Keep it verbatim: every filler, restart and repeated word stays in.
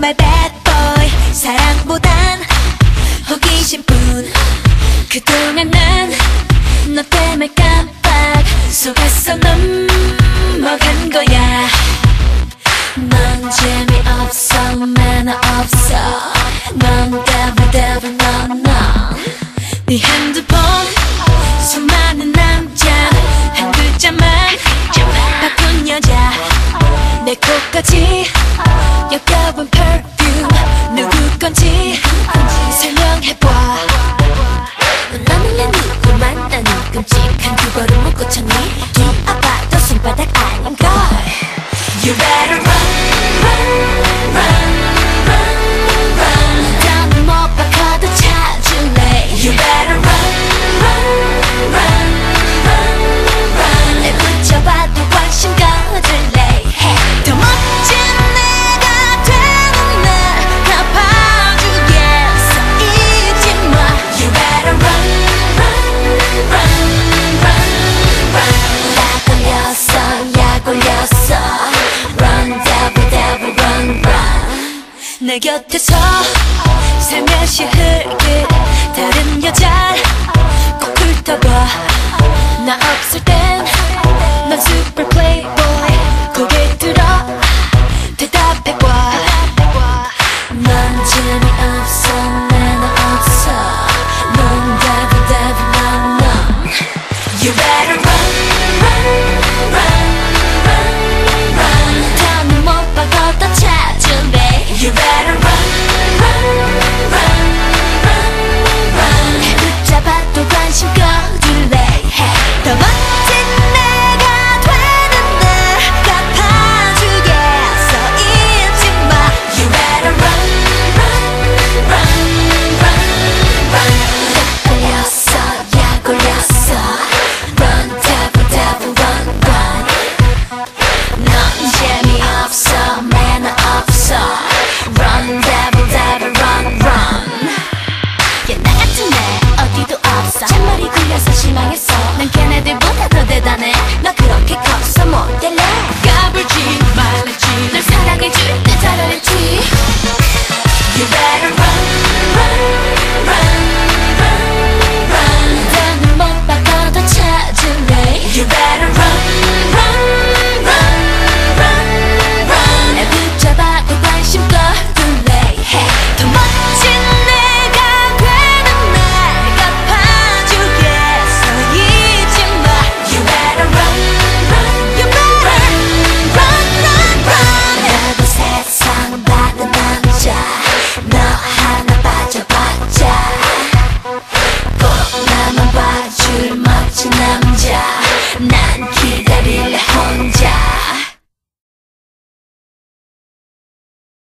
정말 bad boy. 사랑보단 호기심뿐. 그동안 난 너 때문에 깜빡 속았어. 넘어간 거야. 넌 재미없어. 매너 없어. 넌 devil devil 넌 넌. 네 핸드폰 수많은 남자 한 글자만 바꾼 여자. 내 코까지 역겨운 perfume 누구 건지 설명해봐. 너는 내 누구 만나니 끔찍한 그거를 못 고쳤니? 뒤아파도 손바닥 아닌걸. You better run, run, run, run, run. 더는 못 바꿔도 찾을래. You better run, run, run, run, run. 내 붙여봐도 관심 가질래. Hey. 더 멋진 내가 되는 날 갚아주겠어. 잊지 마. You better run, run, run, run, run. 나 걸렸어, 약 올렸어. Run, devil, devil, run, run. 내 곁에서 살며시 흘길 다른 여자 꼭 훑어봐. 나 없을 땐 넌 super playboy. 고개 들어 대답해봐. 넌 재미없어. 매너 없어. 넌 devil, devil, 넌 넌. You better run, run, run, run, run. 더는 못 바꿔도 찾을래. You better run, run, run, run, run. 붙잡아도 관심 꺼둘래. Hey. 더 멋진 내가 되는 날 갚아주겠어. 잊지 마. You better run, run, run, run, run. 약 올렸어, 약 올렸어. Run, devil, devil, run, run. 넌 재미없어. 매너 없어. Run, devil, devil, run, run. 야, 나 같은 애 어디도 없어. 잔머리 굴려서 실망했어. 난 걔네들보다 더 대단해. 너 그렇게 커서 못 될래. 까불지 말랬지. 널 사랑해줄 때 잘했지. You better run, run, run, run, run. 더는 못 바꿔도 찾을래. You better run, run, run, run, run. 날 붙잡아도 관심 꺼둘래. Hey. 더 멋진 내가 되는 날 갚아주겠어. 잊지 마. You better run, run, you better run, run, run. 나도 세상 받은 남자. 너 하나 빠져봤자